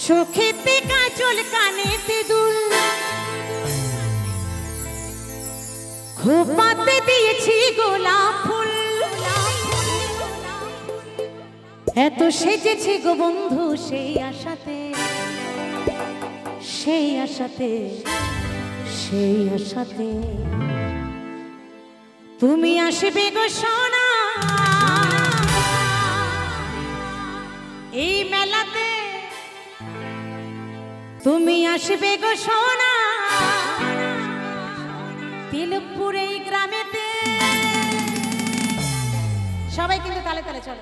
চোখেতে কাজল কানেতে দুল খোপাতে দিয়েছি গোলাপ ফুল এত সেজেছি গো বন্ধু সেই আশাতে সেই আশাতে সেই আশাতে তুমি আসবে গো সোনা এই মেলাতে তুমি আসবে গো সোনা তিলকপুর এই গ্রামেতে সবাই কিন্তু তালে তালে চলো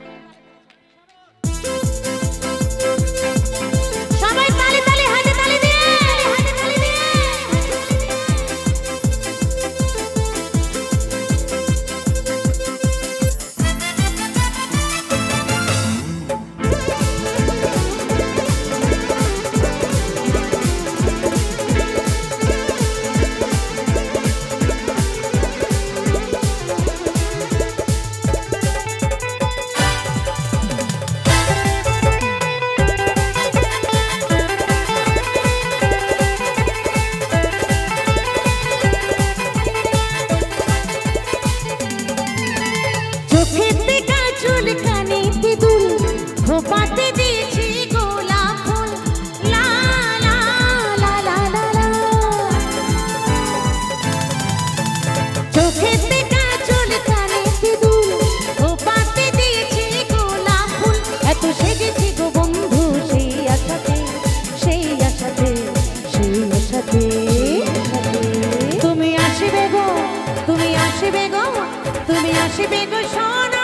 সবাই তালে তালে হাতে তালে দিয়ে খোপাতে দিয়েছি গোলাপ ফুল লা লা লা লা লা লা চোখেতে কাজল কানেতে দুল খোপাতে দিয়েছি গোলাপ ফুল এত সেজেছি গো বন্ধু সেই আশাতে সেই আশাতে সেই আশাতে তুমি আসবে গো তুমি আসবে গো তুমি আসবে গো সোনা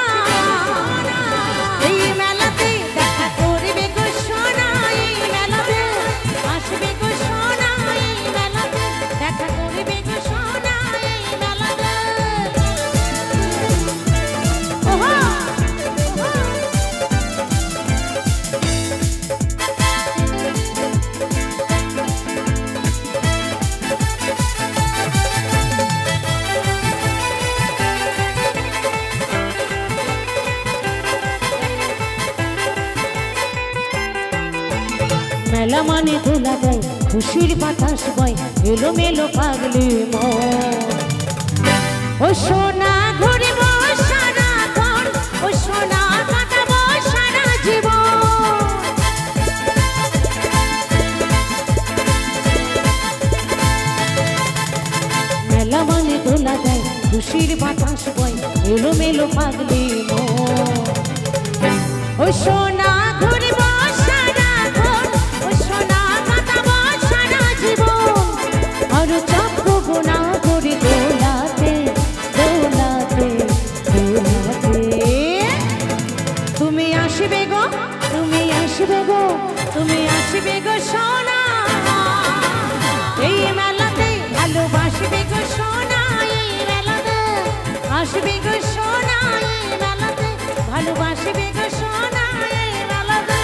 এই মেলাতে দেখা করবে গো সোনা এই মেলাতে আসবে গো সোনা এই মেলাতে দেখা করবে গো সোনা এই মেলাতে ওহো মেলা মানে দোলা দেয় খুশির বাতাস বয় এলো মেলো পাগলি মন ও সোনা ঘুরিব সারাক্ষণ ও সোনা কাটাবো সারা জীবন মেলা মানে দোলা দেয় খুশির বাতাস বয় এলো মেলো পাগলি মন ও সোনা ঘুরিব তুমি আসবে গো তুমি আসবে গো সোনা এই মেলাতে ভালোবাসবে গো সোনা এই মেলাতে আসবে গো সোনা এই মেলাতে ভালোবাসবে গো সোনা এই মেলাতে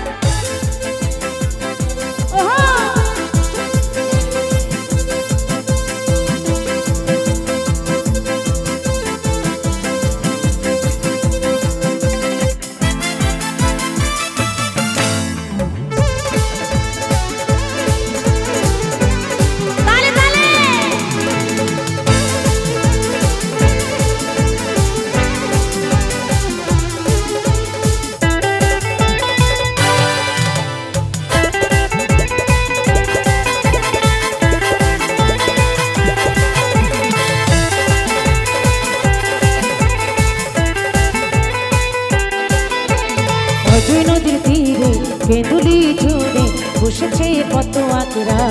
নদীর তীরে কেঁদুলি ঝুড়ে বসেছে কত আকরা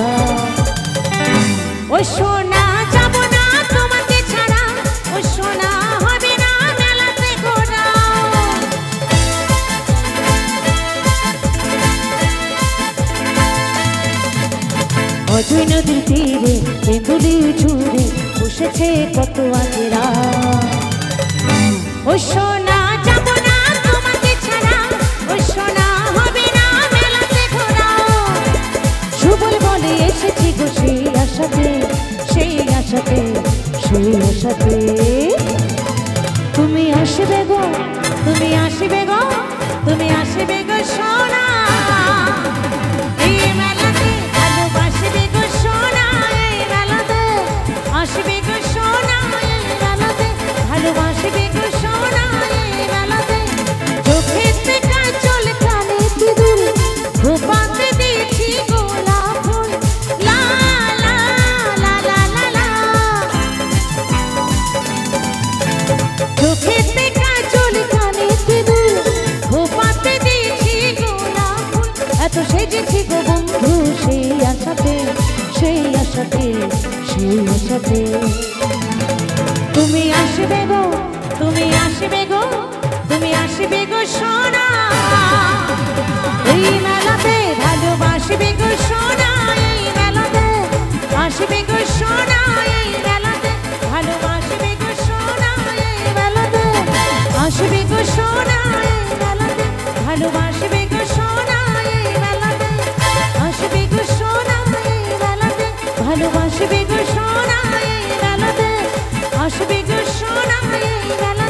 ও সোনা যাব না তোমাকে ছাড়া ও সোনা হবে না মেলাতে ঘোরা অজয় নদীর তীরে কেঁদুলি ঝুড়ে বসেছে কত আকরা ও সোনা যাব না তোমাকে ছাড়া ও সোনা হবে না মেলাতে ঘোরা সুবল বলে এসেছি গো সেই আশাতে সেই আশাতে সেই আশাতে তুমি আসবে গো তুমি আসবে গো তুমি আসবে গো সোনা এত সেজেছি গো বন্ধু সেই আশাতে সেই আশাতে সেই আশাতে। তুমি আসবে গো তুমি আসবে গো তুমি আসবে গো সোনা এই মেলাতে ভালোবাসবে গো সোনা এই মেলাতে আসবে গো সোনা এই মেলাতে ভালোবাসবে গো সোনা এই মেলাতে আসবে গো সোনা এই মেলাতে ভালোবাসবে গো সোনা এই মেলাতে আসবে গো সোনা এই মেলাতে ভালোবাসবে গো সোনা এই মেলাতে আসবে গো সোনা এই মেলাতে